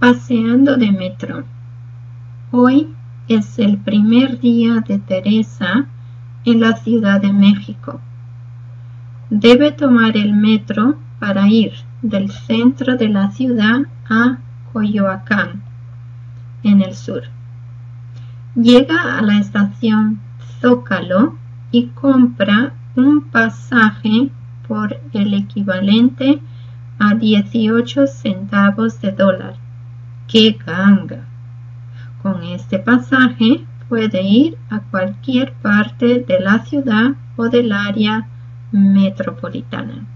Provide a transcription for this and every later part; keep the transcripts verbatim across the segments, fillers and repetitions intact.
Paseando de metro. Hoy es el primer día de Teresa en la Ciudad de México. Debe tomar el metro para ir del centro de la ciudad a Coyoacán, en el sur. Llega a la estación Zócalo y compra un pasaje por el equivalente a dieciocho centavos de dólar. ¡Qué ganga! Con este pasaje puede ir a cualquier parte de la ciudad o del área metropolitana.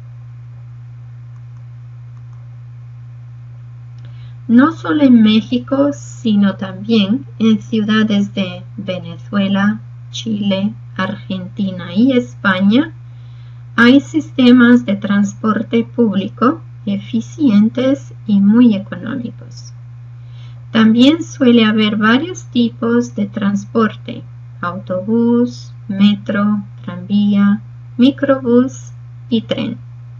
No solo en México, sino también en ciudades de Venezuela, Chile, Argentina y España, hay sistemas de transporte público eficientes y muy económicos. También suele haber varios tipos de transporte: autobús, metro, tranvía, microbús y tren.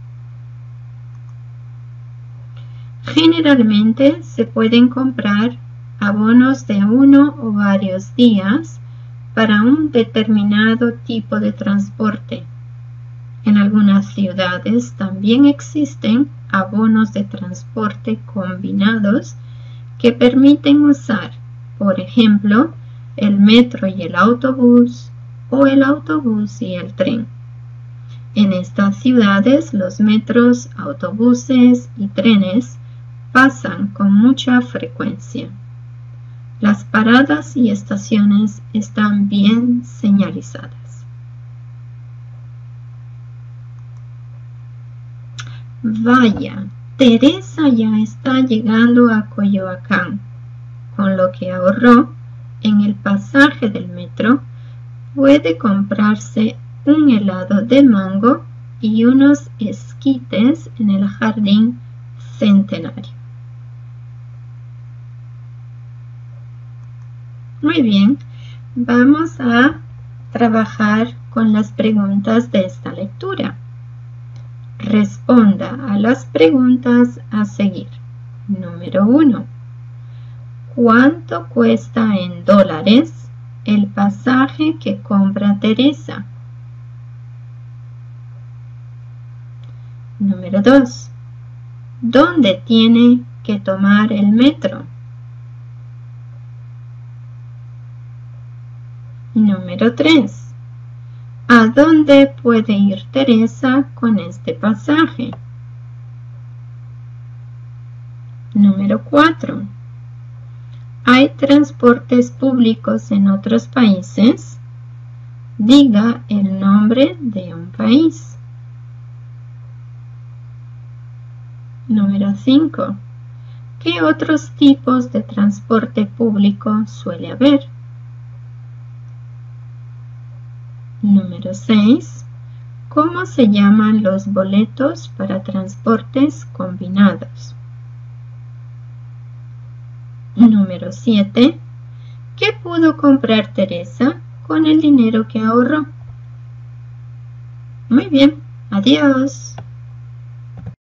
Generalmente se pueden comprar abonos de uno o varios días para un determinado tipo de transporte. En algunas ciudades también existen abonos de transporte combinados que permiten usar, por ejemplo, el metro y el autobús o el autobús y el tren. En estas ciudades los metros, autobuses y trenes pasan con mucha frecuencia. Las paradas y estaciones están bien señalizadas. Vaya, Teresa ya está llegando a Coyoacán. Con lo que ahorró en el pasaje del metro, puede comprarse un helado de mango y unos esquites en el Jardín Centenario. Muy bien, vamos a trabajar con las preguntas de esta lectura. Responda a las preguntas a seguir. Número uno. ¿Cuánto cuesta en dólares el pasaje que compra Teresa? Número dos. ¿Dónde tiene que tomar el metro? Número tres. ¿A dónde puede ir Teresa con este pasaje? Número cuatro. ¿Hay transportes públicos en otros países? Diga el nombre de un país. Número cinco. ¿Qué otros tipos de transporte público suele haber? Número seis. ¿Cómo se llaman los boletos para transportes combinados? Número siete. ¿Qué pudo comprar Teresa con el dinero que ahorró? Muy bien, adiós.